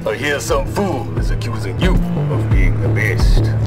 But here's some fool is accusing you of being the best.